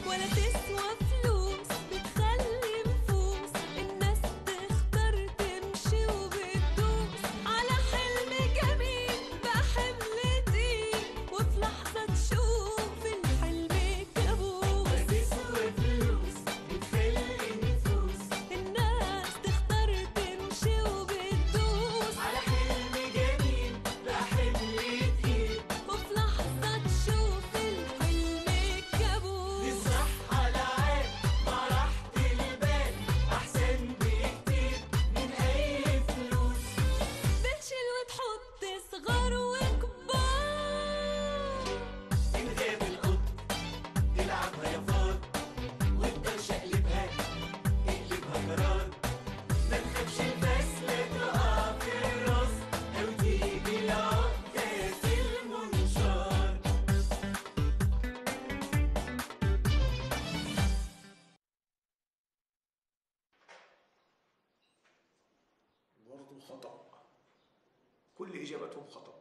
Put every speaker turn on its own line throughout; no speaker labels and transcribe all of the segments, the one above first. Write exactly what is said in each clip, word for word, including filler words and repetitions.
ولا تسوى فلوس بتخلي نفوس الناس تختار تمشي وبتدوس على حلم جميل بحمل تقيل وفي لحظة تشوف الحلم كابوس. ولا تسوى فلوس بتخلي نفوس الناس تختار تمشي وبتدوس على حلم جميل بحمل تقيل وفي لحظة تشوف الحلم كابوس. الصحة العين مع راحة البال أحسن بكتير من أي فلوس. بتشيل وتحط صغار وكبار. إن غاب القط تلعبها يا فار وافضل شقلبها اقلبها جرار. ما تخافش الفاسلة تقع في الراس أو تيجي العقدة في المنشار.
برضه خطأ، كل إجابتهم خطأ.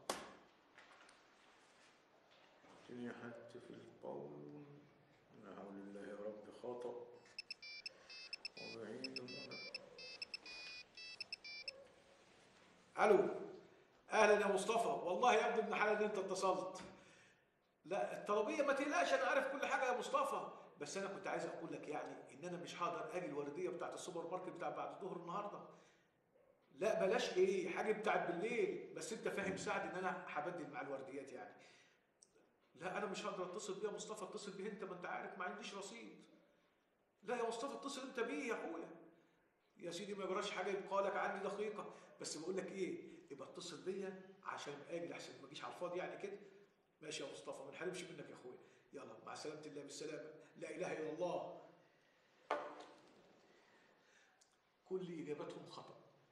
الدنيا حتى في القول لا حول الله يا رب خطأ وبعيد. ألو، أهلا يا مصطفى، والله يا ابن ابن حلال إن أنت اتصلت. لا الطلبية ما تقلقش، أنا عارف كل حاجة يا مصطفى، بس أنا كنت عايز أقول لك يعني إن أنا مش هقدر أجي الوردية بتاعت السوبر ماركت بتاع بعد الظهر النهارده. لا بلاش ايه حاجه بتاعت بالليل، بس انت فاهم سعد ان انا هبدل مع الورديات يعني. لا انا مش هقدر اتصل بيه يا مصطفى، اتصل بيه انت، ما انت عارف ما عنديش رصيد. لا يا مصطفى اتصل انت بيه يا اخويا. يا سيدي ما يجراش حاجه، يبقى لك عندي دقيقه، بس بقول لك ايه، يبقى اتصل بيا عشان اجي احسن ما اجيش على الفاضي يعني كده. ماشي يا مصطفى، ما نحرمش منك يا اخويا. يلا مع سلامه الله بالسلامه. لا اله الا الله. كل اجابتهم خطأ.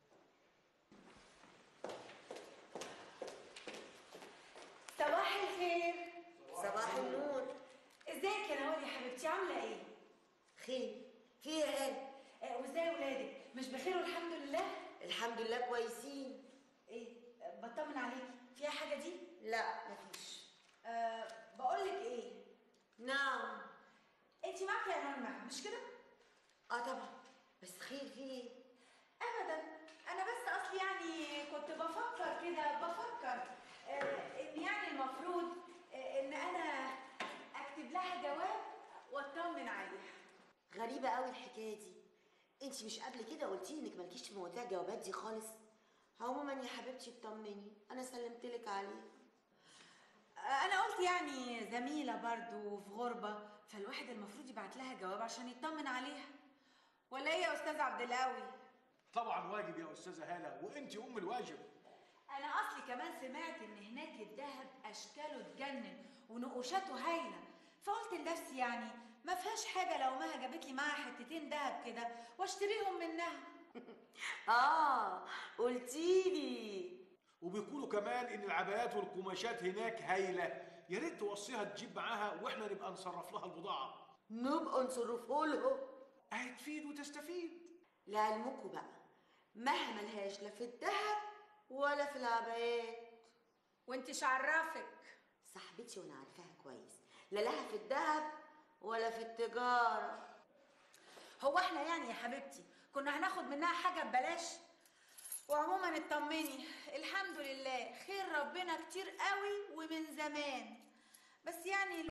صباح الخير.
صباح النور.
ازيك يا نوال يا حبيبتي، عامله ايه؟
خير في ايه يا هاني؟
آه وازاي ولادك؟ مش بخير والحمد لله؟
الحمد لله كويسين.
ايه آه، بطمن عليكي، فيها حاجه دي؟
لا مفيش.
أه بقول لك ايه،
نعم.
انت معاكي يا مرمى مش كده؟
اه طبعا، بس خير في ايه؟
ابدا، انا بس اصلي يعني كنت بفكر كده بفكر آه ان يعني المفروض آه ان انا اكتب لها جواب واطمن عليها.
غريبه قوي الحكايه دي. انت مش قبل كده قلتي انك مالكيش في مواضيع الجوابات دي خالص؟ عموما يا حبيبتي اطمني، انا سلمتلك عليه.
انا قلت يعني زميله برضو في غربه، فالواحد المفروض يبعت لها جواب عشان يطمن عليها. ولا ايه يا استاذ عبد القوي؟
طبعا واجب يا استاذه هاله، وانت ام الواجب.
انا اصلي كمان سمعت ان هناك الذهب اشكاله تجنن ونقوشاته هايله، فقلت لنفسي يعني ما فيهاش حاجه لو مها جابت لي معاها حتتين ذهب كده واشتريهم منها.
اه قلتيلي.
وبيقولوا كمان ان العبايات والقماشات هناك هايله، يا ريت توصيها تجيب معاها واحنا نبقى نصرف لها البضاعه.
نبقى نصرفه له.
هتفيد وتستفيد.
لعلمكم بقى مها ملهاش لا في الذهب ولا في العبايات.
وانتش عرفك
صاحبتي وانا عارفاها كويس، لا لها في الذهب ولا في التجاره.
هو احنا يعني يا حبيبتي كنا هناخد منها حاجه ببلاش؟ وعموما اطمني الحمد لله خير ربنا كتير قوي ومن زمان، بس يعني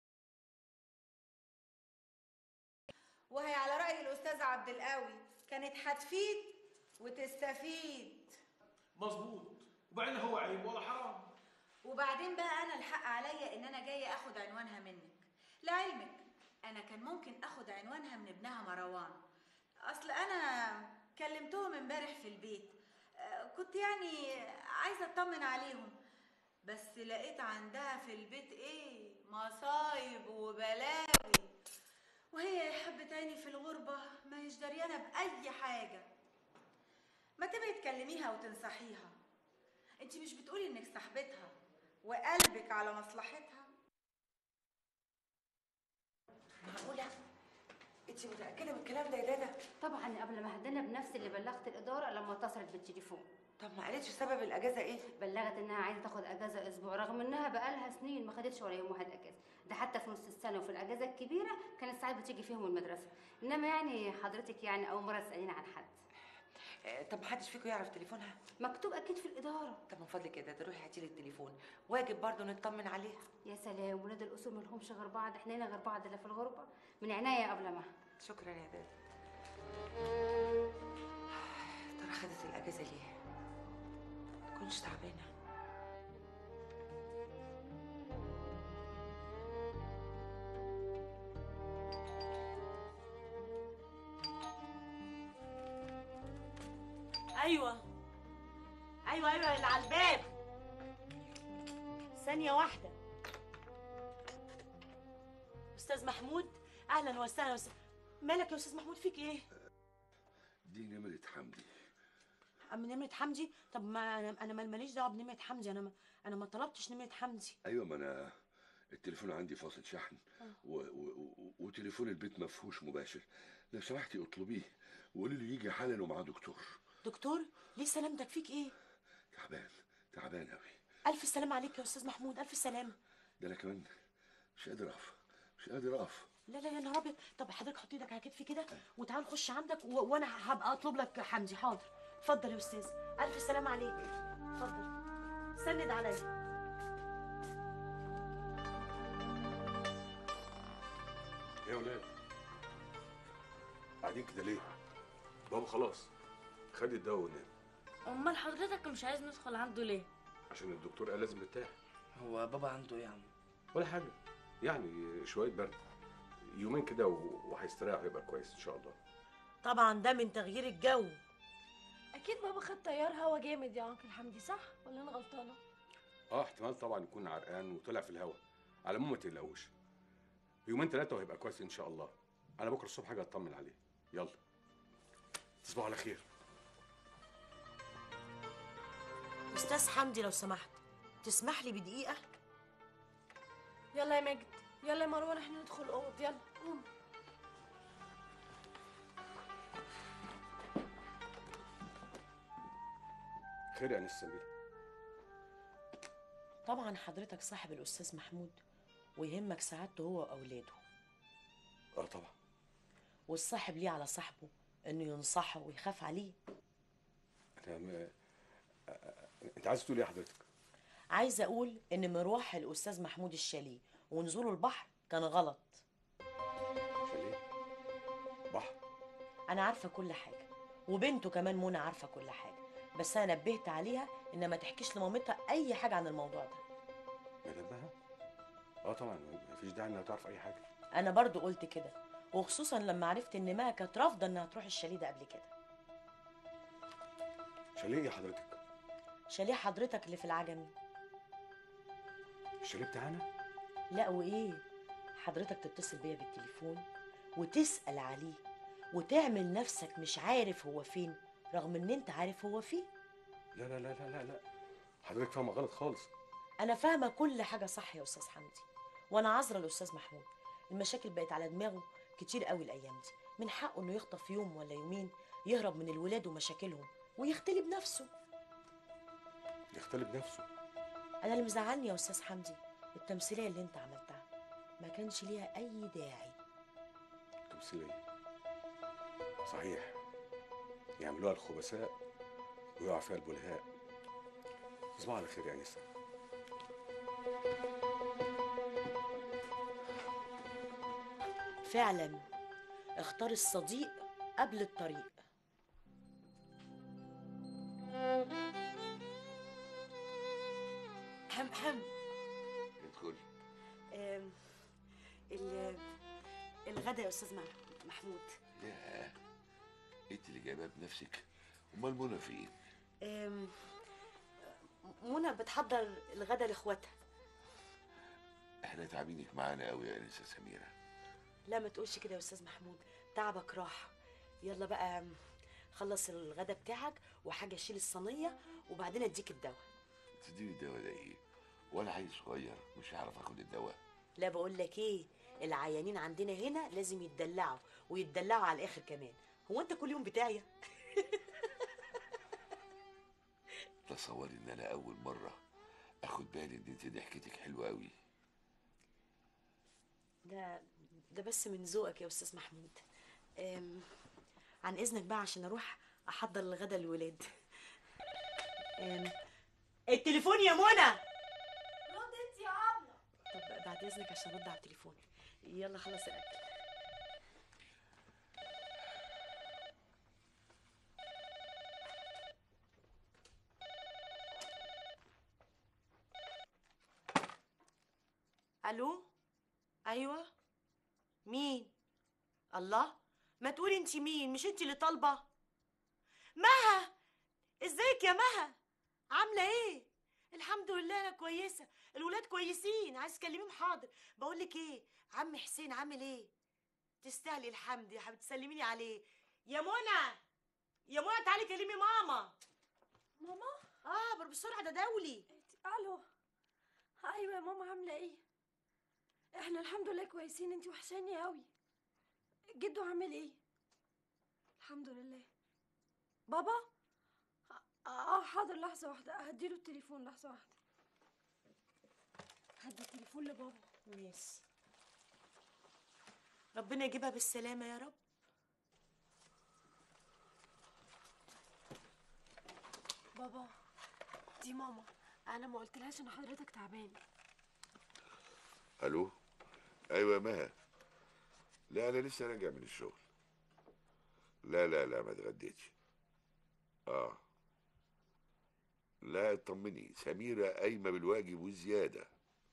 وهي على رأي الأستاذ عبد القوي كانت هتفيد وتستفيد.
مظبوط، وبعدين هو عيب ولا حرام.
وبعدين بقى أنا الحق عليا إن أنا جاية آخد عنوانها منك. لعلمك أنا كان ممكن آخد عنوانها من ابنها مروان، أصل أنا كلمتهم امبارح في البيت، كنت يعني عايزة أطمن عليهم، بس لقيت عندها في البيت إيه مصايب وبلاوي، وهي يا حبة عيني في الغربة ما هيش دريانة بأي حاجة. ما تبقي تكلميها وتنصحيها، انت مش بتقولي انك صاحبتها وقلبك على مصلحتها؟
معقولة؟ انت متأكدة من الكلام ده يا دادا؟
طبعا قبل ما هدنا بنفسي اللي بلغت الإدارة لما اتصلت بالتليفون.
طب ما قالتش سبب الأجازة ايه؟
بلغت انها عايزة تاخد اجازة اسبوع رغم انها بقالها سنين ما خدتش ولا يوم واحد اجازة، ده حتى في نص السنه وفي الاجازه الكبيره كانت ساعات بتيجي فيهم المدرسه. انما يعني حضرتك يعني اول مره تساليني عن حد.
آه، طب محدش فيكم يعرف تليفونها؟
مكتوب اكيد في الاداره.
طب من فضلك كده تروحي هاتي لي التليفون، واجب برضه نطمن عليها.
يا سلام، ولاد الاصول مالهمش غير بعض، احنا هنا غير بعض الا في الغربه. من عناية قبل ما.
شكرا يا دادا. ترى خدت الاجازه ليه؟ ما كنتش تعبانه.
ايوه ايوه ايوه اللي على الباب. ثانيه واحده. استاذ محمود، اهلا وسهلا. وس... مالك يا استاذ محمود، فيك ايه؟
دي نمرة حمدي.
أم نمرة حمدي؟ طب ما انا انا ماليش دعوه بنمرة حمدي، انا ما انا ما طلبتش نمرة حمدي.
ايوه، ما انا التليفون عندي فاصل شحن و... و... و... وتليفون البيت ما فيهوش مباشر. لو سمحتي اطلبيه وقولي له يجي حالا ومعاه دكتور.
دكتور؟ ليه سلامتك، فيك ايه؟
تعبان تعبان قوي.
الف سلامه عليك يا استاذ محمود، الف سلامه.
ده انا كمان مش قادر اقف، مش قادر اقف.
لا لا يا نهار ابيض. طب حضرتك حط ايدك على كتفي كده وتعال نخش عندك و... وانا هبقى اطلب لك حمدي. حاضر، اتفضل يا استاذ، الف سلامه عليك. اتفضل سند عليا.
ايه يا ولاد قاعدين كده ليه؟ بابا خلاص خد الدواء ونام.
امال حضرتك مش عايز ندخل عنده ليه؟
عشان الدكتور قال لازم نرتاح.
هو بابا عنده ايه يا عم؟
ولا حاجه، يعني شويه برد، يومين كده وهيستريح ويبقى كويس ان شاء الله.
طبعا ده من تغيير الجو.
اكيد بابا خد تيار هوا جامد يا انكل حمدي، صح ولا انا غلطانه؟
اه احتمال طبعا يكون عرقان وطلع في الهواء. على العموم ما تقلقوش، يومين ثلاثه وهيبقى كويس ان شاء الله. انا بكره الصبح هاجي اطمن عليه. يلا تصبحوا على خير.
استاذ حمدي لو سمحت تسمح لي بدقيقه؟
يلا يا ماجد، يلا يا مروان، احنا ندخل اوض، يلا قوم.
خير يا انس سمير؟
طبعا حضرتك صاحب الاستاذ محمود ويهمك سعادته هو واولاده.
اه طبعا.
والصاحب ليه على صاحبه انه ينصحه ويخاف عليه.
انا م... انت عايز تقول ايه حضرتك؟
عايزه اقول ان مروح الاستاذ محمود الشاليه ونزوله البحر كان غلط.
شاليه؟ بحر؟
انا عارفه كل حاجه، وبنته كمان منى عارفه كل حاجه، بس انا نبهت عليها ان ما تحكيش لمامتها اي حاجه عن الموضوع ده.
منبهها؟ اه طبعا مفيش داعي انها تعرف اي حاجه.
انا برضو قلت كده، وخصوصا لما عرفت ان مها كانت رافضه انها تروح الشاليه ده قبل كده.
شاليه ايه حضرتك؟
شاليه حضرتك اللي في العجمي.
الشاليه بتاعنا؟
لا وايه، حضرتك تتصل بيا بالتليفون وتسأل عليه وتعمل نفسك مش عارف هو فين رغم ان انت عارف هو فين.
لا لا لا لا لا لا حضرتك فاهمه غلط خالص.
انا فاهمه كل حاجه صح يا استاذ حمدي، وانا عذره الاستاذ محمود. المشاكل بقت على دماغه كتير قوي الايام دي، من حقه انه يخطف يوم ولا يومين يهرب من الولاد ومشاكلهم ويختلي بنفسه.
يختلي بنفسه؟
انا اللي مزعلني يا استاذ حمدي التمثيليه اللي انت عملتها، ما كانش ليها اي داعي.
تمثيليه؟ صحيح، يعملوها الخبثاء ويقع فيها البلهاء. تصبحوا على خير يا انسه.
فعلا اختار الصديق قبل الطريق. حم حم
ادخل.
آم، ال- الغدا يا استاذ مح- محمود.
ياه، انت اللي جايبها بنفسك؟ امال منى فين؟
آم، منى بتحضر الغدا لاخواتها.
احنا تعبينك معانا قوي يا انسه سميره.
لا ما تقولش كده يا استاذ محمود، تعبك راحه. يلا بقى آم، خلص الغدا بتاعك وحاجه شيل الصينيه وبعدين اديك الدواء.
تديني الدواء ده ايه؟ وانا عيل صغير مش هعرف اخد الدواء.
لا بقول لك ايه، العيانين عندنا هنا لازم يتدلعوا ويتدلعوا على الاخر كمان. هو انت كل يوم بتاعي؟
تصوري ان انا اول مره اخد بالي ان انت ضحكتك حلوه قوي.
ده ده بس من ذوقك يا استاذ محمود. أم، عن اذنك بقى عشان اروح احضر الغدا للولاد. أم، التليفون يا منى.
رد انت يا عبله.
طب بعد اذنك عشان ارد على التليفون. يلا خلص الاكل. الو. ايوه. مين؟ الله، ما تقولي انت مين؟ مش انت اللي طالبه؟ مها، ازيك يا مها؟ عامله ايه؟ الحمد لله انا كويسه. الولاد كويسين. عايز تكلميهم؟ حاضر. بقول لك ايه، عم حسين عامل ايه؟ تستاهلي الحمد يا حبيبتي، تسلميني عليه. يا منى، يا منى تعالي كلمي ماما.
ماما؟
اه بسرعه، ده دولي.
الو. ايوه يا ماما، عامله ايه؟ احنا الحمد لله كويسين. انت وحشاني قوي. جدو عامل ايه؟ الحمد لله. بابا؟ اه حاضر، لحظه واحده هديله التليفون. لحظه واحده هدي التليفون لبابا.
ماشي. ربنا يجيبها بالسلامه يا رب.
بابا، دي ماما. انا ما قلتلهاش ان حضرتك تعبان.
الو. ايوه يا مها. لا انا لسه راجع من الشغل. لا لا لا ما اتغديتش. اه لا اطمني، سميرة قايمة بالواجب وزيادة.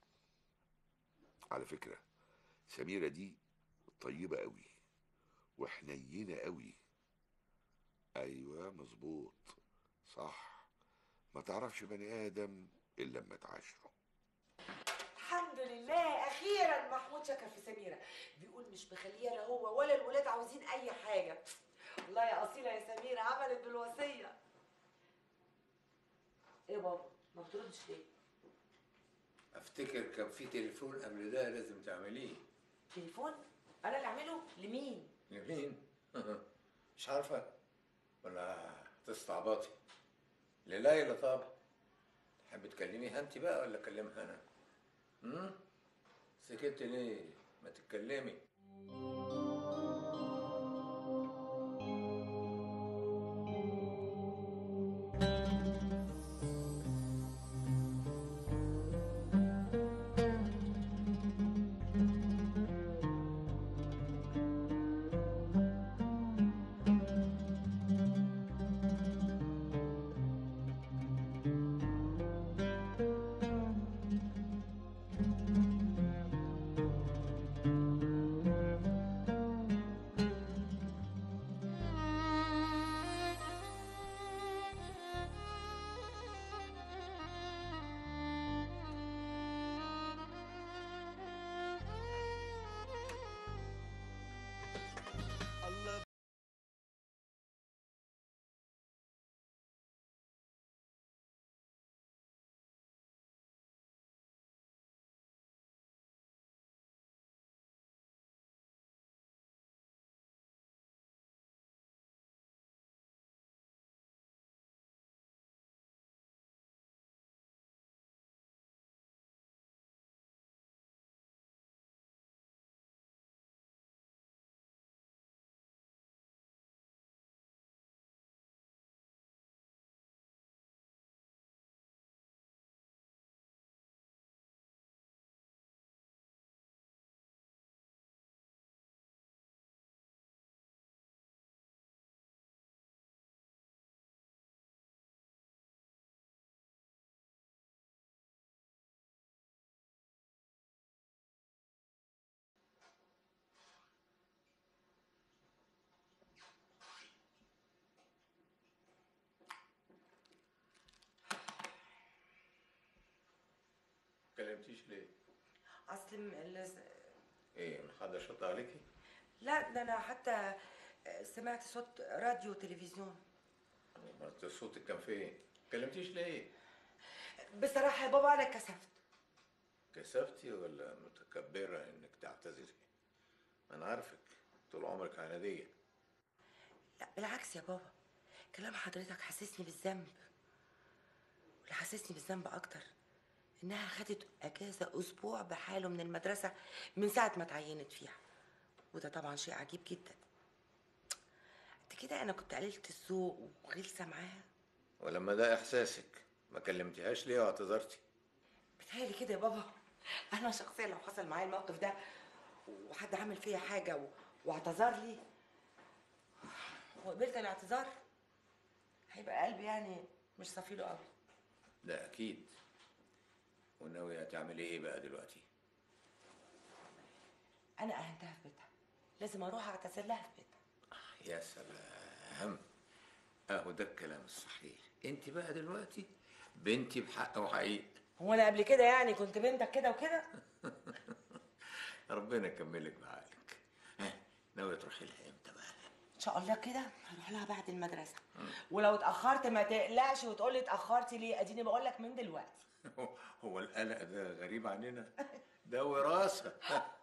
على فكرة سميرة دي طيبة قوي وحنينة قوي. ايوه مظبوط صح. ما تعرفش بني ادم الا لما تعاشره.
الحمد لله اخيرا محمود شكر في سميره. بيقول مش مخليه لا هو ولا الولاد عاوزين اي حاجه. والله يا اصيله يا سميره، عملت بالوصيه. ايه بابا ما بتردش ليه؟
افتكر كان في تليفون قبل ده لازم تعمليه.
تليفون؟ انا اللي اعمله؟ لمين؟
لمين؟ مش عارفه ولا هتستعبطي؟ لليلى طبعا. تحب تكلميها انت بقى ولا اكلمها انا؟ امم سكت ليه؟ ما تتكلمي. كلمتيش ليه؟
اصل م- ال-
ايه من حد شط عليكي؟
لا ده انا حتى سمعت صوت راديو وتلفزيون.
ما انت صوتك كان فين؟ كلمتيش ليه؟
بصراحه يا بابا انا اتكسفت.
كسفتي ولا متكبرة انك تعتذري؟ انا عارفك طول عمرك عنادية.
لا بالعكس يا بابا، كلام حضرتك حسسني بالذنب. واللي حسسني بالذنب اكتر انها خدت اجازه اسبوع بحاله من المدرسه من ساعه ما اتعينت فيها، وده طبعا شيء عجيب جدا. انت كده انا كنت قليله الذوق وغلسه معاها.
ولما ده احساسك ما كلمتيهاش ليه واعتذرتي؟
بتهيألي كده يا بابا انا شخصيا لو حصل معايا الموقف ده وحد عمل فيا حاجه و... واعتذر لي وقبلت الاعتذار، هيبقى قلبي يعني مش صافي له قوي.
ده اكيد. وناوية تعملي ايه بقى دلوقتي؟
انا اهنتها في بيتها، لازم اروح اعتذر لها في بيتها.
يا سلام، اهو ده الكلام الصحيح. انت بقى دلوقتي بنتي بحق وحقيقة.
هو انا قبل كده يعني كنت بنتك كده وكده؟
ربنا يكملك بعقلك. ها، ناوية تروحي لها امتى بقى؟
ان شاء الله كده هروح لها بعد المدرسه، ولو اتاخرت ما تقلقش وتقول لي اتاخرتي ليه، اديني بقول لك من دلوقتي.
هو القلق ده غريب عننا؟ ده وراثة.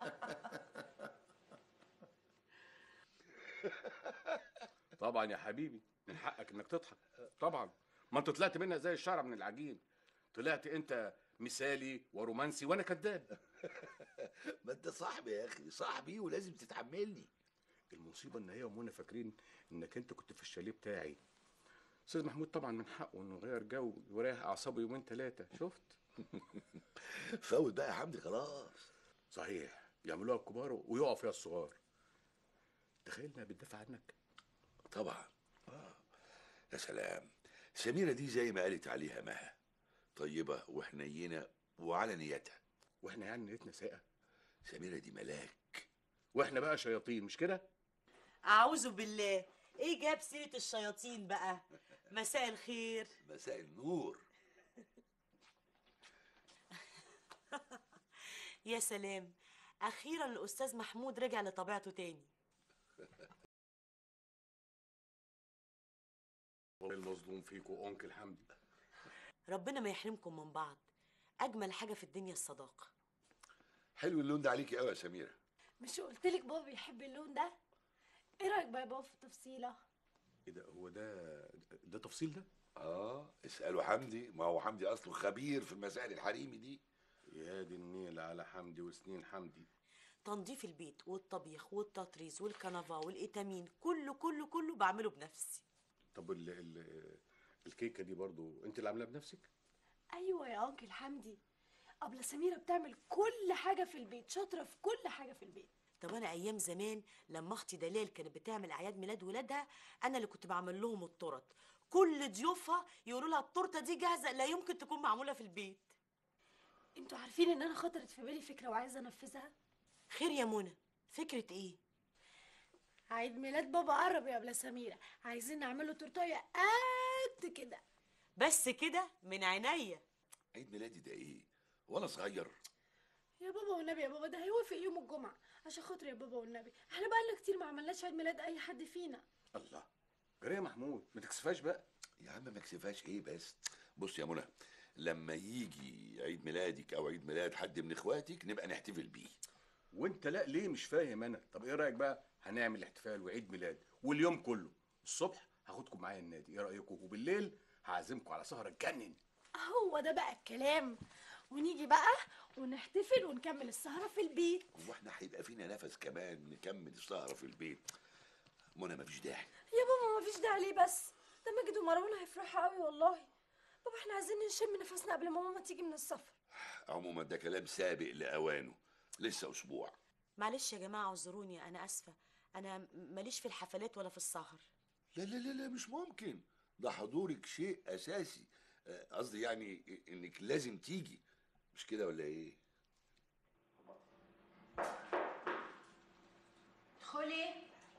طبعا يا حبيبي من حقك انك تضحك، طبعا. ما انت طلعت منها زي الشعره من العجين. طلعت انت مثالي ورومانسي وانا كذاب.
ما انت صاحبي يا اخي، صاحبي ولازم تتحملني.
المصيبه ان هي ومنى فاكرين انك انت كنت في الشاليه بتاعي. استاذ محمود طبعا من حقه انه يغير جو ويريح اعصابه يومين ثلاثه. شفت؟
فوت بقى يا حمدي خلاص.
صحيح، يعملوها الكبار ويقعوا فيها الصغار. تخيل انها بتدافع عنك.
طبعا. اه يا سلام، سميرة دي زي ما قالت عليها مها، طيبة وحنينة وعلى نيتها.
واحنا يعني نيتنا ساقة؟
سميرة دي ملاك،
واحنا بقى شياطين، مش كده؟
اعوذ بالله، ايه جاب سيره الشياطين بقى؟ مساء الخير.
مساء النور.
يا سلام، اخيرا الاستاذ محمود رجع لطبيعته تاني.
المظلوم فيكوا انكل حمدي.
ربنا ما يحرمكم من بعض، اجمل حاجه في الدنيا الصداقه.
حلو اللون ده عليكي قوي يا سميرة.
مش قلتلك بابا بيحب اللون ده؟ ايه رايك بقى يا بابا في التفصيله؟
ايه ده؟ هو ده ده تفصيل ده؟
اه اسألوا حمدي، ما هو حمدي اصله خبير في المسائل الحريمي دي.
يا دي النيل على حمدي وسنين حمدي.
تنظيف البيت والطبيخ والتطريز والكنفا والإيتامين كله كله كله بعمله بنفسي.
طب ال ال الكيكه دي برضو انت اللي عاملاها بنفسك؟
ايوه يا انكل حمدي، ابله سميره بتعمل كل حاجه في البيت، شاطره في كل حاجه في البيت.
طب انا ايام زمان لما اختي دلال كانت بتعمل اعياد ميلاد ولادها، انا اللي كنت بعمل لهم التورت. كل ضيوفها يقولوا لها التورته دي جاهزه، لا يمكن تكون معموله في البيت.
انتوا عارفين ان انا خطرت في بالي فكره وعايزه انفذها؟
خير يا منى، فكره ايه؟
عيد ميلاد بابا قرب يا ابله سميره، عايزين نعمله تورتايه قد كده.
بس كده من عينيا.
عيد ميلادي ده ايه وانا صغير؟
يا بابا والنبي يا بابا، ده هيوافق يوم الجمعه، عشان خاطر يا بابا والنبي، احنا بقالنا كتير ما عملناش عيد ميلاد اي حد فينا.
الله، جري يا محمود ما تكسفاش بقى.
يا عم ما كسفاش ايه بس. بص يا منى، لما يجي عيد ميلادك او عيد ميلاد حد من اخواتك نبقى نحتفل بيه.
وانت لا ليه مش فاهم انا؟ طب ايه رايك بقى هنعمل احتفال وعيد ميلاد واليوم كله، الصبح هاخدكم معايا النادي، ايه رايكم؟ وبالليل هعزمكم على سهره تجنن.
هو ده بقى الكلام، ونيجي بقى ونحتفل ونكمل السهره في البيت.
واحنا هيبقى فينا نفس كمان نكمل السهره في البيت؟ منى مفيش داعي.
يا بابا مفيش داعي ليه بس؟ ده ماجد ومروان هيفرحوا قوي والله. بابا احنا عايزين نشم نفسنا قبل ما ماما تيجي من السفر.
عموما ده كلام سابق لاوانه، لسه اسبوع.
معلش يا جماعه اعذروني، انا اسفه، انا ماليش في الحفلات ولا في السهر.
لا لا لا لا مش ممكن، ده حضورك شيء اساسي. قصدي يعني انك لازم تيجي، مش كده ولا ايه؟
ادخلي.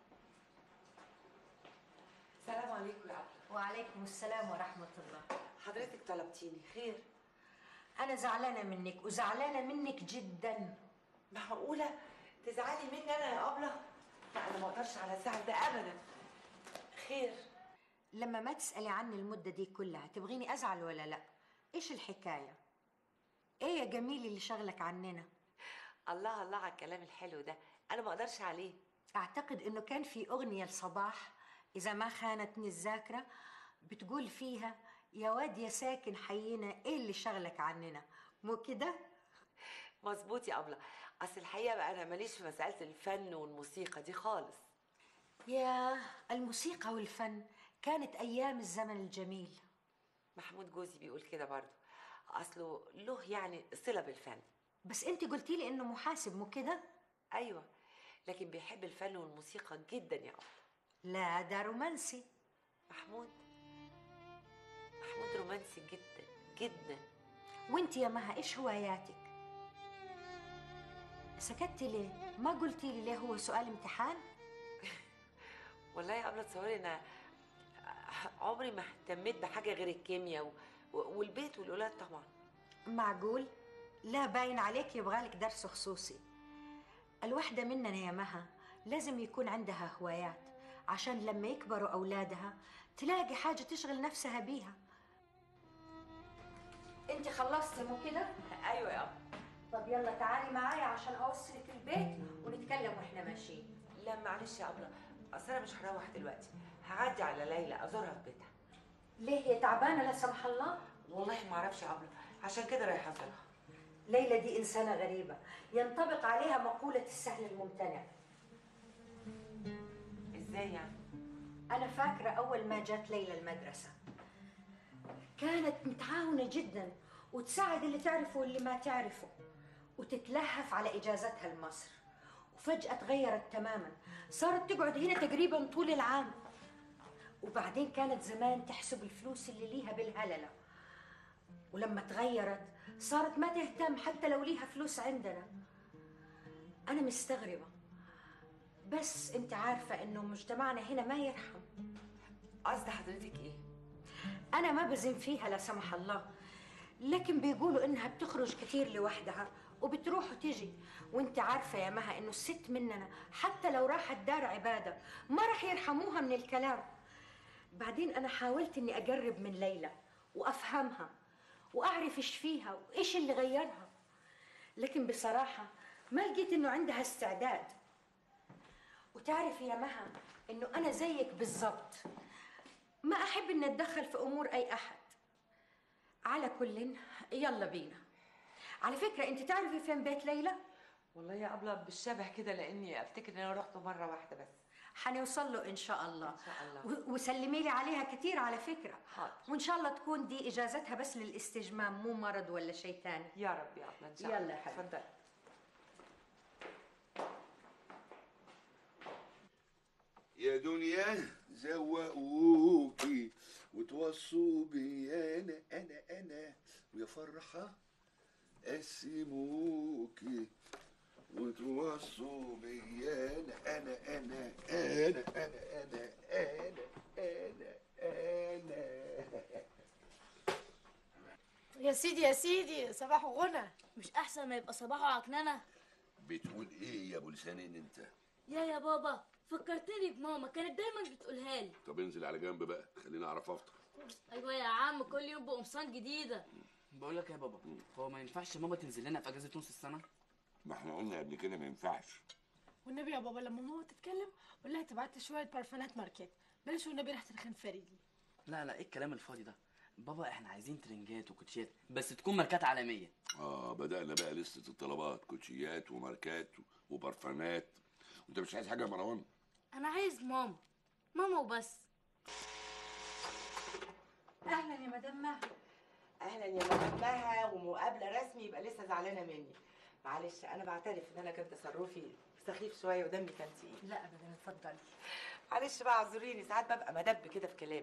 السلام عليكم يا عبد.
وعليكم السلام ورحمة الله.
حضرتك طلبتيني خير؟
أنا زعلانة منك وزعلانة منك جدا.
معقولة تزعلي مني أنا يا أبلة؟ لا أنا ما أقدرش على الزعل ده أبدا. خير؟
لما ما تسألي عني المدة دي كلها تبغيني أزعل ولا لا؟ إيش الحكاية؟ إيه يا جميل اللي شغلك عننا؟
الله الله على الكلام الحلو ده، أنا ما أقدرش عليه.
أعتقد إنه كان في أغنية لصباح إذا ما خانتني الذاكرة بتقول فيها يا واد يا ساكن حينا إيه اللي شغلك عننا؟ مو كده؟
مظبوط يا ابله. اصل الحقيقه بقى انا ماليش في مساله الفن والموسيقى دي خالص.
يا الموسيقى والفن كانت ايام الزمن الجميل.
محمود جوزي بيقول كده برضه، اصله له يعني صله بالفن.
بس انت قلتي لي انه محاسب، مو كده؟
ايوه، لكن بيحب الفن والموسيقى جدا يا ابله.
لا ده رومانسي.
محمود محمود رومانسي جدا جدا.
وانت يا مها ايش هواياتك؟ سكتتي ليه؟ ما قلتي لي ليه؟ هو سؤال امتحان؟
والله يا ابله تصوري انا عمري ما اهتميت بحاجه غير الكيمياء و... والبيت والولاد طبعا.
معقول؟ لا باين عليك يبغالك درس خصوصي. الوحدة مننا يا مها لازم يكون عندها هوايات عشان لما يكبروا أولادها تلاقي حاجة تشغل نفسها بيها. انت خلصتي مو كده؟
ايوه يا ابله.
طب يلا تعالي معايا عشان اوصلك البيت ونتكلم واحنا ماشيين.
لا معلش يا ابله، اصل انا مش هروح دلوقتي، هعدي على ليلى ازورها في بيتها.
ليه هي تعبانة لا سمح الله؟
والله ما اعرفش يا ابله، عشان كده رايحه ازورها.
ليلى دي إنسانة غريبة ينطبق عليها مقولة السهل الممتنع.
ازاي يعني؟
أنا فاكرة أول ما جات ليلى المدرسة كانت متعاونة جدا وتساعد اللي تعرفه واللي ما تعرفه وتتلهف على إجازتها لمصر، وفجأة تغيرت تماما، صارت تقعد هنا تقريبا طول العام. وبعدين كانت زمان تحسب الفلوس اللي ليها بالهللة، ولما تغيرت صارت ما تهتم حتى لو ليها فلوس عندنا. أنا مستغربة، بس أنت عارفة إنه مجتمعنا هنا ما يرحم.
قصد حضرتك إيه؟
أنا ما بزن فيها لا سمح الله، لكن بيقولوا إنها بتخرج كتير لوحدها وبتروح وتجي، وأنت عارفة يا مها إنه الست مننا حتى لو راحت دار عبادة ما راح يرحموها من الكلام. بعدين أنا حاولت إني أقرب من ليلى وأفهمها وأعرف إيش فيها وإيش اللي غيرها، لكن بصراحة ما لقيت إنه عندها استعداد. وتعرفي يا مها إنه أنا زيك بالضبط، ما أحب إني أتدخل في أمور أي أحد. على كل يلا بينا. على فكرة أنت تعرفي فين بيت ليلى؟
والله يا أبلة بالشبه كده، لأني أفتكر إن أنا رحت مرة واحدة بس.
حنوصل له إن شاء الله.
إن شاء الله.
وسلمي لي عليها كتير على فكرة.
حاضر.
وإن شاء الله تكون دي إجازتها بس للاستجمام، مو مرض ولا شيء تاني.
يا رب يا أبلة إن شاء الله.
يلا يا حبيبتي.
اتفضلي.
يا دنيا زوقوكي وتوصوا بي انا انا انا ويا فرحه قسموكي وتوصوا بي انا انا انا انا انا انا انا انا انا
يا سيدي يا سيدي صباح غنى. مش احسن ما يبقى صباحه عكننه؟
بتقول ايه يا ابو لسانين انت؟
يا يا بابا فكرتني بماما، كانت دايما بتقولها لي.
طب انزل على جنب بقى خليني اعرف افطر.
ايوه يا عم، كل يوم بقمصان جديده.
بقول لك يا بابا، هو ما ينفعش ماما تنزل لنا في اجازه نص السنه؟
ما احنا قلنا قبل كده ما ينفعش.
والنبي يا بابا لما ماما تتكلم قول لها تبعت لي شويه برفانات ماركات، بلاش والنبي ريحه الخنفري دي.
لا لا، ايه الكلام الفاضي ده؟ بابا احنا عايزين ترنجات وكوتشيات بس تكون ماركات عالميه.
اه بدأنا بقى لستة الطلبات، كوتشيات وماركات وبرفانات. وانت مش عايز حاجه يا مروان؟
انا عايز ماما، ماما وبس.
أهلا يا مدام مها.
أهلا يا مدام مها، ومقابلة رسمي يبقى لسه زعلانة مني. معلش أنا بعترف إن أنا كان تصرفي سخيف شوية ودمي كان تقيل.
لا أبدا اتفضلي. معلش
بقى اعذريني، ساعات ببقى مدب كده في كلامي.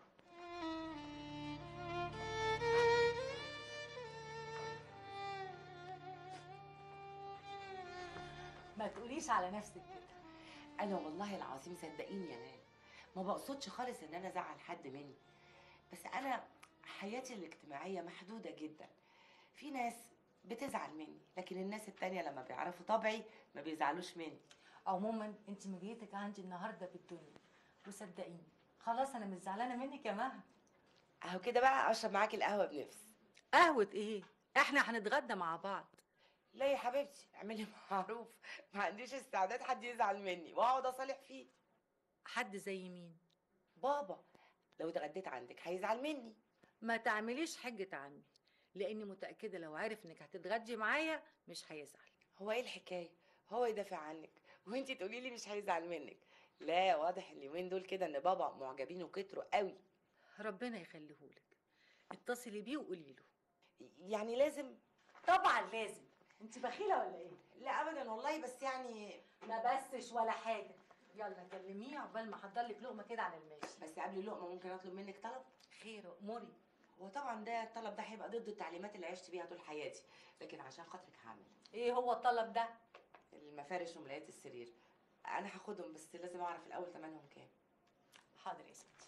ما تقوليش على نفسك كده.
انا والله العظيم صدقيني يا نال ما بقصدش خالص ان انا ازعل حد مني، بس انا حياتي الاجتماعيه محدوده جدا. في ناس بتزعل مني، لكن الناس التانية لما بيعرفوا طبعي ما بيزعلوش مني.
عموما انت مجيتك عندي النهارده بالدنيا، وصدقيني خلاص انا مش زعلانه منك يا مها.
اهو كده بقى اشرب معاكي القهوه بنفس.
قهوه ايه؟ احنا هنتغدى مع بعض.
لا يا حبيبتي اعملي معروف، ما عنديش استعداد حد يزعل مني واقعد اصالح فيه.
حد زي مين؟
بابا لو اتغديت عندك هيزعل مني.
ما تعمليش حجة عمي، لاني متاكده لو عرف انك هتتغدي معايا مش هيزعل.
هو ايه الحكايه؟ هو يدافع عنك وانتي تقولي لي مش هيزعل منك؟ لا، واضح اليومين دول كده ان بابا معجبينه كتروا قوي.
ربنا يخليهولك. اتصلي بيه وقولي له.
يعني لازم؟
طبعا لازم. انت بخيله ولا ايه؟
لا ابدا والله، بس يعني
ما بسش ولا حاجه. يلا كلميه عقبال ما احضر لك لقمه كده على الماشي.
بس قبل اللقمه ممكن اطلب منك طلب؟
خير اموري.
وطبعا ده الطلب ده هيبقى ضد التعليمات اللي عشت بيها طول حياتي، لكن عشان خاطرك هعمل.
ايه هو الطلب ده؟
المفارش وملايات السرير. انا هاخدهم بس لازم اعرف الاول ثمنهم كام.
حاضر يا ستي.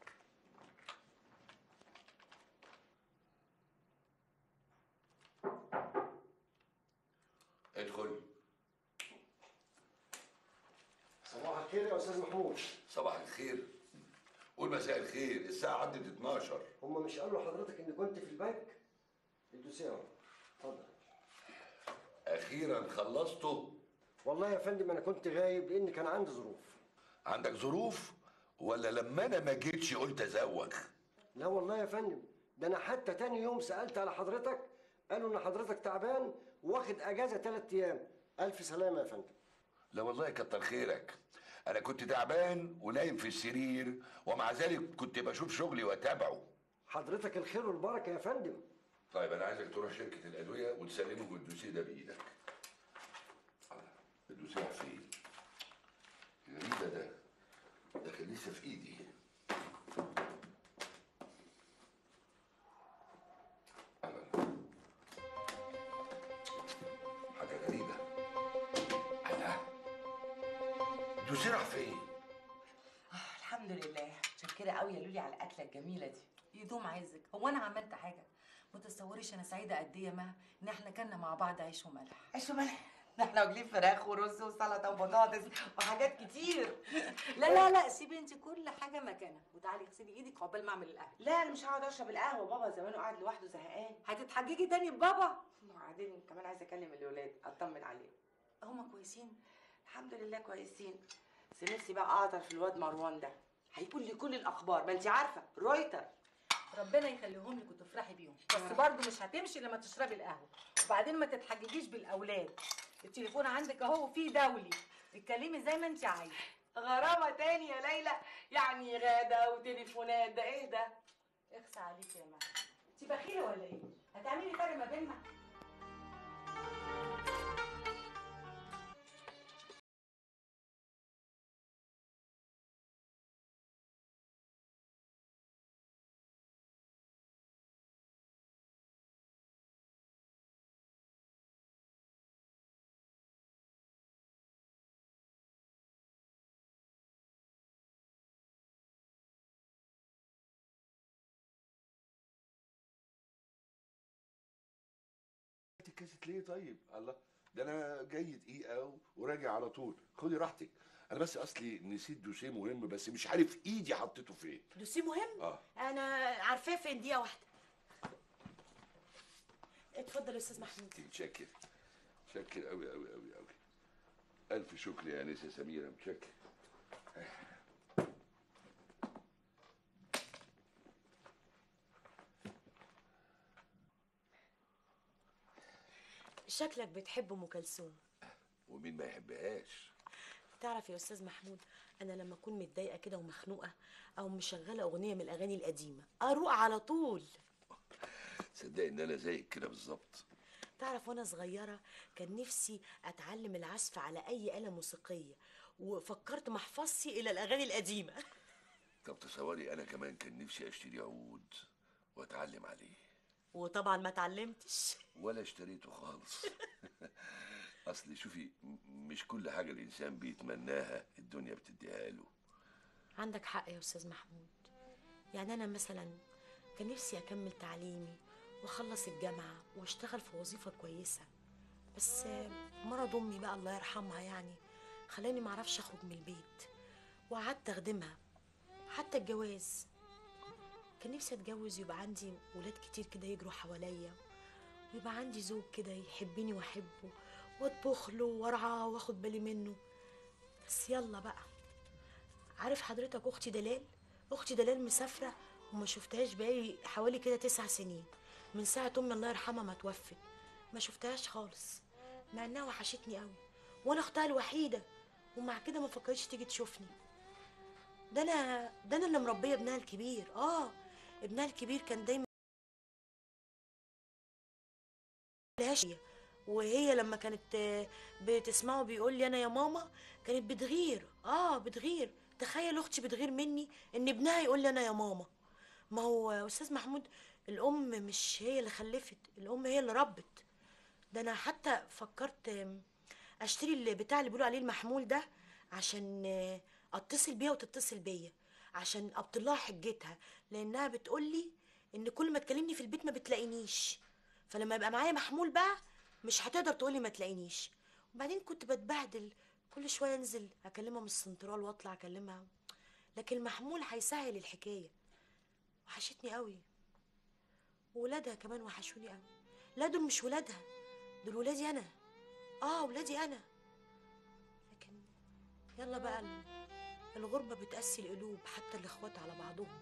ادخل.
صباح الخير يا استاذ محمود.
صباح الخير. قول مساء الخير، الساعة عدت اتناشر.
هم مش قالوا لحضرتك ان كنت في البنك؟ الدوسيه اهو. اتفضل.
أخيرا خلصته؟
والله يا فندم انا كنت غايب لان كان عندي ظروف.
عندك ظروف؟ ولا لما أنا ما جيتش قلت أزوغ؟
لا والله يا فندم، ده انا حتى تاني يوم سالت على حضرتك قالوا ان حضرتك تعبان واخد اجازه ثلاث ايام. الف سلامه يا فندم.
لا والله كتر خيرك. أنا كنت تعبان ونايم في السرير، ومع ذلك كنت بشوف شغلي وأتابعه.
حضرتك الخير والبركه يا فندم.
طيب أنا عايزك تروح شركة الأدوية وتسلمه الدوسيه ده بإيدك. الدوسيه فين؟ غريبة ده. ده كان لسه في إيدي. حاجة غريبة. أنا الدوسيه راح فين؟
آه الحمد لله، متشكره قوي يا لولي على الاكله الجميله دي.
يدوم عايزك. هو انا عملت حاجه؟ ما تتصوريش انا سعيده قد ايه ما ان احنا كنا مع بعض عيش وملح.
عيش وملح؟ ده احنا واكلين فراخ ورز وسلطه وبطاطس وحاجات كتير.
لا لا لا سيبي انت كل حاجه مكانها وتعالي اغسلي ايدك عقبال ما اعمل القهوه.
لا انا مش هقعد اشرب القهوه، بابا زمانه قاعد لوحده زهقان.
هتتحججي تاني ببابا؟
وبعدين كمان عايزه اكلم الاولاد اطمن عليهم.
هما كويسين؟
الحمد لله كويسين. بس نفسي بقى اعطر في الواد مروان ده، هيكون لي كل الاخبار، ما انت عارفه رويتر.
ربنا يخليهم لك وتفرحي بيهم، بس برضه مش هتمشي لما تشربي القهوه. وبعدين ما تتحججيش بالاولاد. التليفون عندك اهو فيه دولي، اتكلمي زي ما انت عايزه.
غرامه تاني يا ليلى؟ يعني غاده وتليفونات، ده ايه ده؟
اخسى عليكي يا مها. انت بخيله ولا ايه؟ هتعملي فرق ما بيننا؟
اتكست ليه طيب؟ الله، ده انا جاي دقيقه وراجع على طول. خدي راحتك. انا بس اصلي نسيت دوسيه مهم، بس مش عارف ايدي حطيته فين.
دوسيه مهم؟
اه
انا عارفاه فين. دقيقه واحده. اتفضل يا استاذ محمود.
متشكر متشكر قوي قوي قوي قوي. الف شكر يا انسه سميره، متشكر.
شكلك بتحب ام كلثوم.
ومين ما يحبهاش؟
تعرف يا استاذ محمود، انا لما اكون متضايقه كده ومخنوقه او مشغله اغنيه من الاغاني القديمه اروق على طول.
صدق ان انا زيك كده بالظبط.
تعرف وانا صغيره كان نفسي اتعلم العزف على اي آلة موسيقيه، وفكرت محفظتي الى الاغاني القديمه.
طب تصوري انا كمان كان نفسي اشتري عود واتعلم عليه.
وطبعا ما اتعلمتش.
ولا اشتريته خالص. اصل شوفي، مش كل حاجه الانسان بيتمناها الدنيا بتديها له.
عندك حق يا استاذ محمود. يعني انا مثلا كان نفسي اكمل تعليمي واخلص الجامعه واشتغل في وظيفه كويسه، بس مرض امي بقى الله يرحمها يعني خلاني معرفش اخرج من البيت وقعدت اخدمها. حتى الجواز كان نفسي اتجوز يبقى عندي ولاد كتير كده يجروا حواليا، ويبقى عندي زوج كده يحبني واحبه واطبخ له وارعاه واخد بالي منه. بس يلا بقى. عارف حضرتك اختي دلال؟ اختي دلال مسافره وما شفتهاش بقالي حوالي كده تسع سنين. من ساعه امي الله يرحمها ما توفت ما شفتهاش خالص، مع انها وحشتني قوي وانا اختها الوحيده، ومع كده ما فكرتش تيجي تشوفني. ده انا ده انا اللي مربيه ابنها الكبير. اه ابنها الكبير كان دايما لهاش، وهي لما كانت آه، بتسمعه بيقول لي انا يا ماما كانت بتغير. اه بتغير. تخيل اختي بتغير مني ان ابنها يقول لي انا يا ماما. ما هو استاذ محمود الام مش هي اللي خلفت، الام هي اللي ربت. ده انا حتى فكرت آم، اشتري البتاع اللي بيقولوا عليه المحمول ده عشان آه، اتصل بيها وتتصل بيا، عشان ابطل لها حجتها، لانها بتقول لي ان كل ما تكلمني في البيت ما بتلاقينيش، فلما يبقى معايا محمول بقى مش هتقدر تقولي ما تلاقينيش. وبعدين كنت بتبهدل كل شويه انزل اكلمها من السنترال واطلع اكلمها، لكن المحمول هيسهل الحكايه. وحشتني قوي، وولادها كمان وحشوني قوي. لا دول مش ولادها، دول ولادي انا. اه ولادي انا. لكن يلا بقى ال- الغربه بتقسي القلوب حتى الاخوات على بعضهم.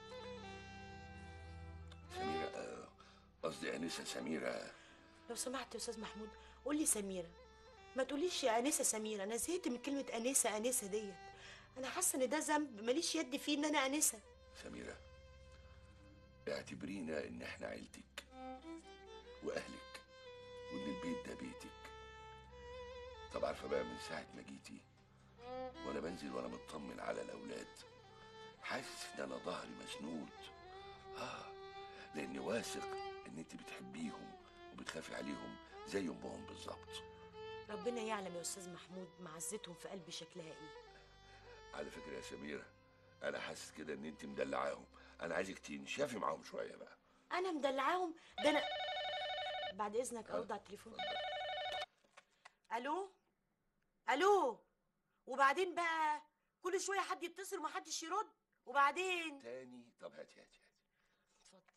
سميرة آه، قصدي أنسة سميرة.
لو سمحت يا استاذ محمود قول لي سميره، ما تقوليش يا انسه سميره. انا زهقت من كلمه انسه انسه ديت. انا حاسه ان ده ذنب ماليش يد فيه ان انا انسه.
سميرة اعتبرينا إن إحنا عيلتك وأهلك، وإن البيت ده بيتك. طب عارفة بقى من ساعة ما جيتي وأنا بنزل وأنا مطمن على الأولاد، حاسس إن أنا ظهري مسنود. آه لأني واثق إن أنت بتحبيهم وبتخافي عليهم زي أمهم بالظبط.
ربنا يعلم يا استاذ محمود معزتهم في قلبي شكلها ايه.
على فكرة يا سميرة أنا حاسس كده إن أنت مدلعاهم، أنا عايزك تنشافي معاهم شوية بقى.
انا مدلعاهم؟ ده انا بعد اذنك ارد على التليفون. الو الو. وبعدين بقى كل شويه حد يتصل ومحدش يرد، وبعدين
تاني. طب هاتي هاتي هاتي. اتفضل.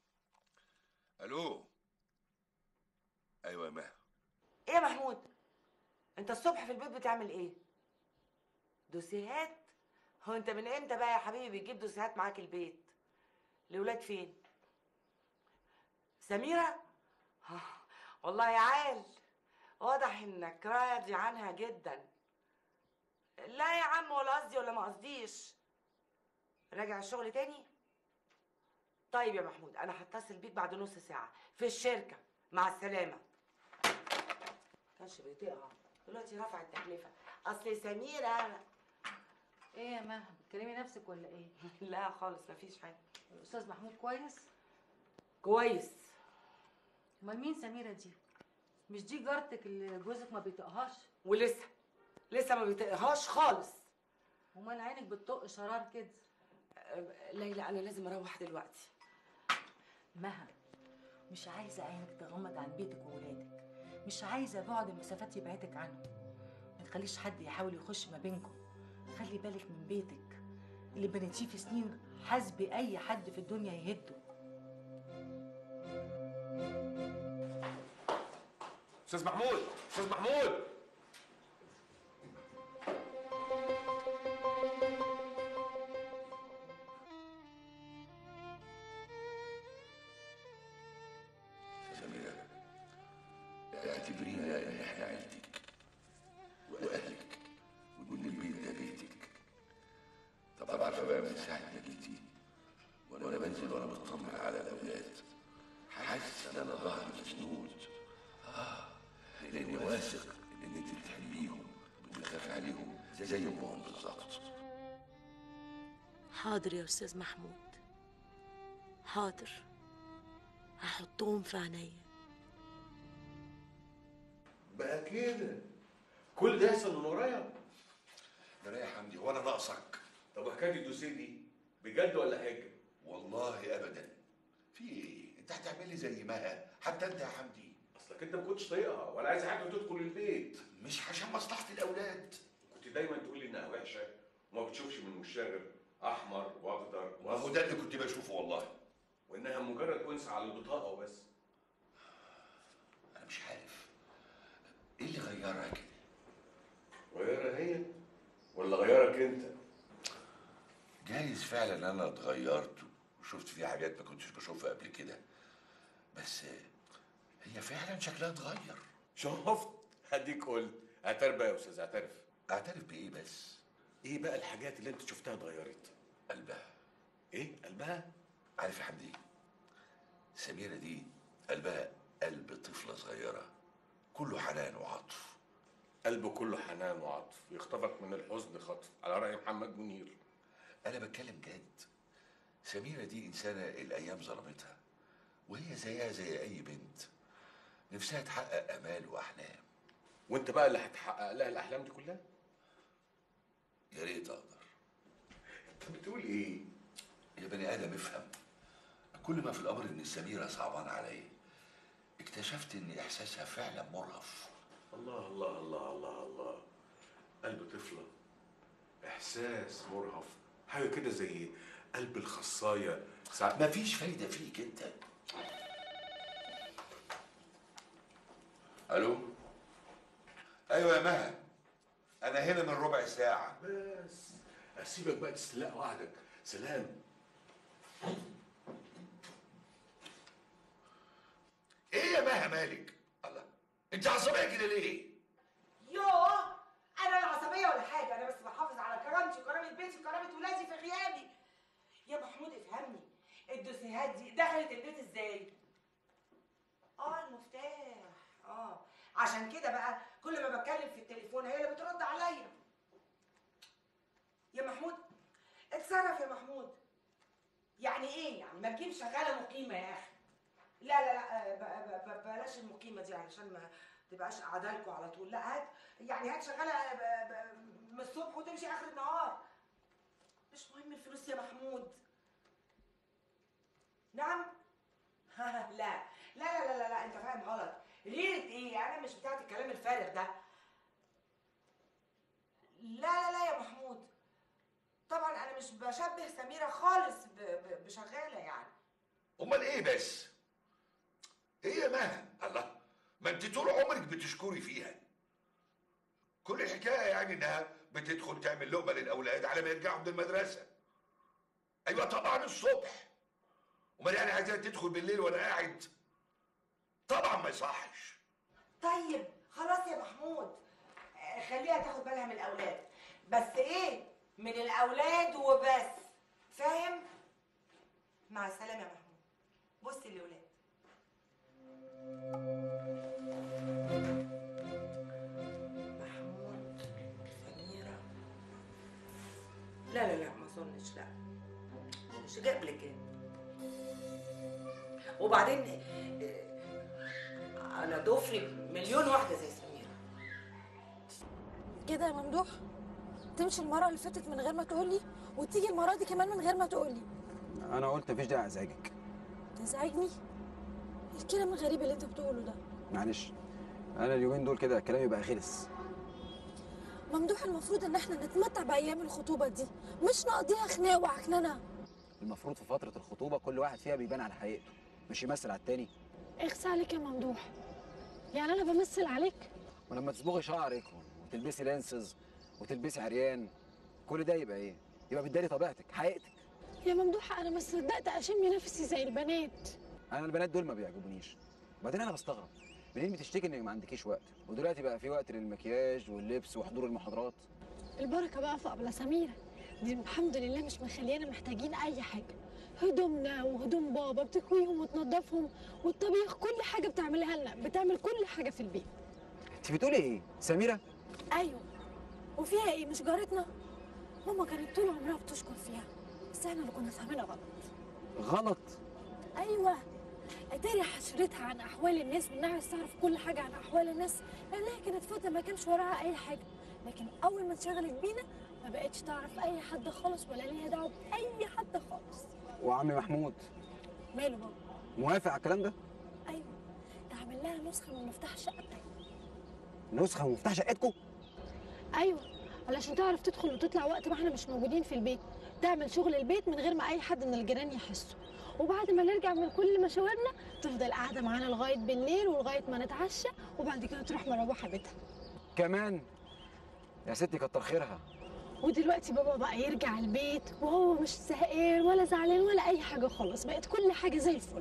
الو. ايوه يا مها.
ايه يا محمود؟ انت الصبح في البيت بتعمل ايه؟ دوسيهات؟ هو انت من امتى بقى يا حبيبي بتجيب دوسيهات معاك البيت؟ الولاد فين؟ سميرة؟ آه، والله يا عال واضح انك راضي عنها جدا. لا يا عم ولا قصدي ولا ما قصديش. راجع الشغل تاني؟ طيب يا محمود انا هتصل بيك بعد نص ساعة في الشركة. مع السلامة. كانش بيطيقها دلوقتي رفع التكلفة. اصل سميرة.
ايه يا مها بتكلمي نفسك ولا ايه؟
لا خالص مفيش حاجة.
الاستاذ محمود كويس؟
كويس.
امال مين سميرة دي؟ مش دي جارتك اللي جوزك ما بيطقهاش؟
ولسه لسه ما بيطقهاش خالص.
امال عينك بتطق شرار كده؟
أه، ليلى انا لازم اروح دلوقتي.
مها مش عايزه عينك تغمض عن بيتك وولادك، مش عايزه بعد المسافات يبعدك عنهم، ما تخليش حد يحاول يخش ما بينكم. خلي بالك من بيتك اللي بنيتيه في سنين حسب اي حد في الدنيا يهده.
استاذ محمود استاذ محمود.
سميرة اعتبرينا ان احنا عيلتك واهلك وان البيت ده بيتك. طب عارفه بقى من ساعه ما جيتي وانا بنزل وانا مطمن على الاولاد، حاسس ان انا ظهري مسنود. اه لاني واثق ان انت بتحبيهم وبتخافي عليهم زي امهم بالظبط.
حاضر يا استاذ محمود، حاضر، هحطهم في عينيا.
بقى كده
كل ده يحصل من ورايا؟
ده يا حمدي هو انا ناقصك؟
طب وحكايه الدوسيه دي بجد ولا حاجه؟
والله ابدا. في ايه؟ انت هتعمل لي زي مها؟ حتى انت يا حمدي
اصلك انت ما كنتش طايقها ولا عايز حد تدخل البيت.
مش عشان مصلحه الاولاد.
كنت دايما تقول لي انها وحشه وما بتشوفش من وشها غير احمر واخضر
ما هو ده اللي كنت بشوفه والله.
وانها مجرد انثى على البطاقه وبس.
انا مش عارف ايه اللي غيرها كده.
غيرها هي ولا غيرك انت؟
جايز فعلا انا اتغيرت وشفت فيه حاجات ما كنتش بشوفها قبل كده، بس هي فعلا شكلها اتغير.
شفت؟ هديك قلت اعترف بقى يا استاذ، اعترف.
اعترف بايه بس؟
ايه بقى الحاجات اللي انت شفتها اتغيرت؟
قلبها.
ايه قلبها؟
عارف يا حمدي، سميرة دي قلبها قلب طفلة صغيرة كله حنان وعطف.
قلبه كله حنان وعطف، يخطفك من الحزن خطف، على رأي محمد منير.
أنا بتكلم جد. سميرة دي إنسانة الأيام ظلمتها، وهي زيها زي أي بنت نفسها تحقق آمال وأحلام.
وأنت بقى اللي هتحقق لها الأحلام دي كلها؟
يا ريت أقدر.
أنت بتقول إيه؟
يا بني آدم افهم. كل ما في الأمر إن سميرة صعبانة عليا، اكتشفت إن إحساسها فعلا مرهف.
الله الله الله الله الله، قلب طفلة، إحساس مرهف، حاجة كده زي قلب الخصاية ساعات.
مفيش فايدة فيك أنت. ألو؟ أيوة يا مها، أنا هنا من ربع ساعة.
بس أسيبك بقى تستلق وعدك. سلام.
إيه يا مها مالك؟ الله، أنت عصبية كده ليه؟
يوه، انا لا عصبيه ولا حاجه، انا بس بحافظ على كرامتي وكرامه بيتي وكرامه ولادي في غيابي. يا محمود افهمني، الدوسيهات دي دخلت البيت ازاي؟ اه المفتاح، اه عشان كده بقى كل ما بتكلم في التليفون هي اللي بترد عليا. يا محمود اتصرف يا محمود. يعني ايه يعني ما تجيب شغاله مقيمه يا اخي؟ لا لا لا ب- ب- ب- بلاش المقيمه دي علشان ما تبقاش قاعده لكم على طول. لا هات يعني هات شغاله ب- ب- من الصبح وتمشي اخر النهار. مش مهم الفلوس يا محمود. نعم. لا لا لا لا لا, لا. انت فاهم غلط. غيرة ايه؟ انا مش بتاعت الكلام الفارغ ده. لا لا لا يا محمود، طبعا انا مش بشبه سميره خالص ب- ب- بشغاله يعني.
أمال إيه بس؟ إيه يا مها؟ الله، ما أنت طول عمرك بتشكري فيها. كل الحكاية يعني إنها بتدخل تعمل لقمة للأولاد على ما يرجعوا من المدرسة. أيوة طبعا الصبح. أمال يعني عايزاها تدخل بالليل وأنا قاعد؟ طبعا ما يصحش.
طيب خلاص يا محمود، آه، خليها تاخد بالها من الاولاد، بس ايه؟ من الاولاد وبس، فاهم؟ مع السلامه يا محمود. بصي للاولاد. محمود، سميره، لا لا لا ما اظنش، لا مش جاب لك كده. وبعدين آه، انا ضفري مليون واحده زي سميره.
كده يا ممدوح تمشي المره اللي فاتت من غير ما تقولي، وتيجي المره دي كمان من غير ما تقولي.
انا قلت مفيش داعي ازعجك.
تزعجني؟ إيه الكلام الغريب اللي انت بتقوله ده؟
معلش، انا اليومين دول كده كلامي بقى غلس.
ممدوح المفروض ان احنا نتمتع بايام الخطوبه دي، مش نقضيها خناق وعكننه.
المفروض في فتره الخطوبه كل واحد فيها بيبان على حقيقته، مش يمثل على التاني.
اخس عليك يا ممدوح، يعني انا بمثل عليك؟
ولما تصبغي شعرك وتلبسي لانسز وتلبسي عريان، كل ده يبقى ايه؟ يبقى بتداري طبيعتك، حقيقتك.
يا ممدوح انا ما صدقت اشم نفسي زي البنات.
انا البنات دول ما بيعجبونيش. وبعدين انا بستغرب منين بتشتكي انك ما عندكيش وقت، ودلوقتي بقى في وقت للمكياج واللبس وحضور المحاضرات.
البركه بقى في ابله سميره دي، الحمد لله مش مخليانا محتاجين اي حاجه. هدومنا وهدوم بابا بتكويهم وتنضفهم، والطبيخ كل حاجه بتعملها لنا، بتعمل كل حاجه في البيت.
انت بتقولي ايه؟ سميره؟
ايوه، وفيها ايه؟ مش جارتنا؟ ماما كانت طول عمرها بتشكر فيها، بس احنا اللي كنا فاهمينها غلط.
غلط؟
ايوه، اتاري حشرتها عن احوال الناس وانها عايزه تعرف كل حاجه عن احوال الناس، لانها كانت فتره ما كانش وراها اي حاجه، لكن اول ما اتشغلت بينا ما بقتش تعرف اي حد خالص ولا ليها دعوه باي حد خالص.
وعم محمود
ماله بابا؟
موافق على الكلام ده؟
ايوه، ده عامل لها نسخه من مفتاح الشقه بتاعتنا.
نسخه من مفتاح شقتكم؟
ايوه، علشان تعرف تدخل وتطلع وقت ما احنا مش موجودين في البيت، تعمل شغل البيت من غير ما اي حد من الجيران يحسه، وبعد ما نرجع من كل مشاورنا تفضل قاعده معانا لغايه بالليل ولغايه ما نتعشى، وبعد كده تروح مروحه بيتها.
كمان؟ يا ستي كتر خيرها.
ودلوقتي بابا بقى يرجع البيت وهو مش زهقان ولا زعلان ولا اي حاجه خالص، بقت كل حاجه زي الفل.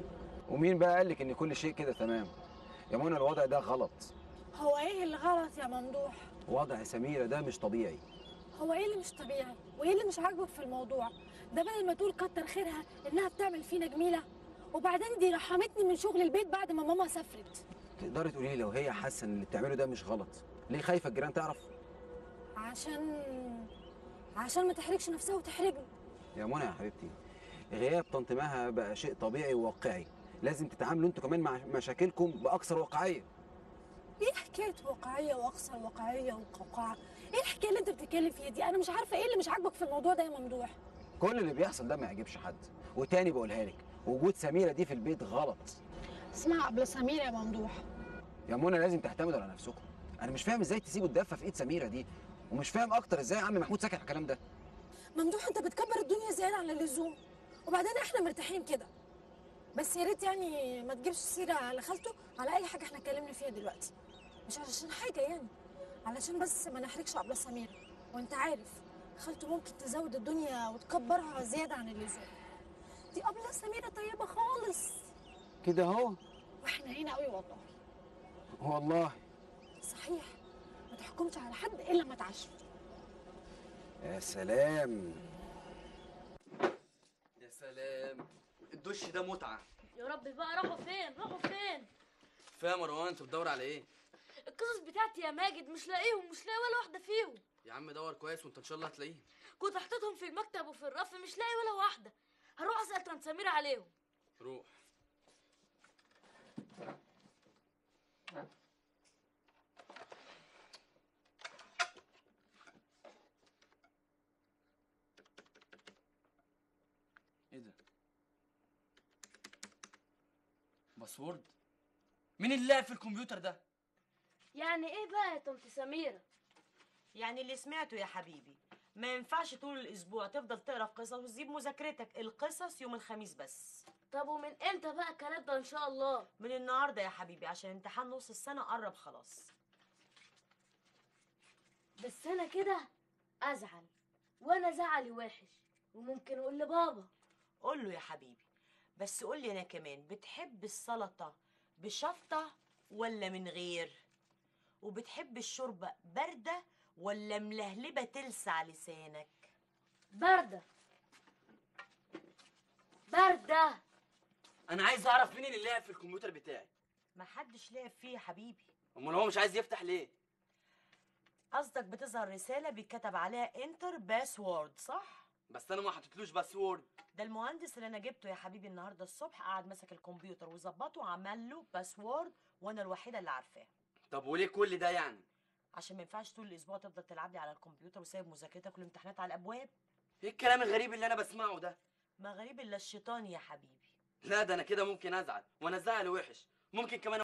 ومين بقى قال لك ان كل شيء كده تمام؟ يا منى الوضع ده غلط.
هو ايه اللي غلط يا ممدوح؟
وضع سميرة ده مش طبيعي.
هو ايه اللي مش طبيعي؟ وايه اللي مش عاجبك في الموضوع؟ ده بدل ما تقول كتر خيرها انها بتعمل فينا جميله، وبعدين دي رحمتني من شغل البيت بعد ما ماما سافرت.
تقدري تقولي لي لو هي حاسه ان اللي بتعمله ده مش غلط، ليه خايفه الجيران تعرف؟
عشان عشان ما تحرجش نفسها وتحرجني.
يا منى يا حبيبتي، غياب طنط مها بقى شيء طبيعي وواقعي، لازم تتعاملوا انتوا كمان مع مشاكلكم باكثر واقعيه.
ايه حكايه واقعيه واكثر واقعيه وقوقعه؟ ايه الحكايه اللي انت بتتكلم فيها دي؟ انا مش عارفه ايه اللي مش عاجبك في الموضوع ده يا ممدوح.
كل اللي بيحصل ده ما يعجبش حد، وتاني بقولها لك، وجود سميره دي في البيت غلط.
اسمع قبل سميره يا ممدوح.
يا منى لازم تعتمدوا على نفسكم. انا مش فاهم ازاي تسيبوا الدفه في ايد سميره دي، ومش فاهم اكتر ازاي عم محمود ساكت على الكلام ده.
ممدوح انت بتكبر الدنيا زياده عن اللزوم، وبعدين احنا مرتاحين كده. بس يا ريت يعني ما تجيبش سيره على خالته على اي حاجه احنا اتكلمنا فيها دلوقتي، مش علشان حاجه يعني، علشان بس ما نحرجش قبل سميره. وانت عارف خالته ممكن تزود الدنيا وتكبرها زياده عن اللزوم. دي قبل سميره طيبه خالص
كده اهو.
واحنا هنا قوي والله.
والله
صحيح، ما تحكمش على حد الا ما تعاشره.
يا سلام
يا سلام، الدش ده متعه.
يا رب بقى راحوا فين راحوا فين؟
كفايه يا مروان، انت بتدور على ايه؟
القصص بتاعتي يا ماجد مش لاقيهم، مش لاقي ولا واحده فيهم.
يا عم دور كويس وانت ان شاء الله هتلاقيهم.
كنت حطيتهم في المكتب وفي الرف مش لاقي ولا واحده. هروح اسال طنط سميره عليهم.
روح. ايه ده؟ باسورد؟ مين اللي لعب في الكمبيوتر ده؟
يعني ايه بقى يا طنط سميره؟
يعني اللي سمعته يا حبيبي، ما ينفعش طول الاسبوع تفضل تقرا في قصص وتسيب مذاكرتك، القصص يوم الخميس بس.
طب ومن امتى بقى الكلام ده ان شاء الله؟
من النهارده يا حبيبي، عشان امتحان نص السنه قرب خلاص.
بس انا كده ازعل، وانا زعلي وحش، وممكن اقول لبابا.
قول له يا حبيبي، بس قول لي انا كمان، بتحب السلطه بشطه ولا من غير؟ وبتحب الشوربه بارده ولا ملهلبه تلسع لسانك؟
بارده بارده.
انا عايز اعرف مين اللي لعب في الكمبيوتر بتاعي.
محدش لعب فيه يا حبيبي.
امال هو مش عايز يفتح ليه؟
قصدك بتظهر رساله بيتكتب عليها انتر باسورد، صح؟
بس انا ما حطيتلوش باسورد.
ده المهندس اللي انا جبته يا حبيبي النهارده الصبح، قعد مسك الكمبيوتر وظبطه وعمل له باسورد، وانا الوحيده اللي عارفاه.
طب وليه كل ده يعني؟
عشان ما ينفعش طول الاسبوع تفضل تلعب لي على الكمبيوتر وسايب مذاكرتك والامتحانات على الابواب.
ايه الكلام الغريب اللي انا بسمعه ده؟
ما غريب الا الشيطان يا حبيبي.
لا ده انا كده ممكن ازعل، وانا زعل وحش، ممكن كمان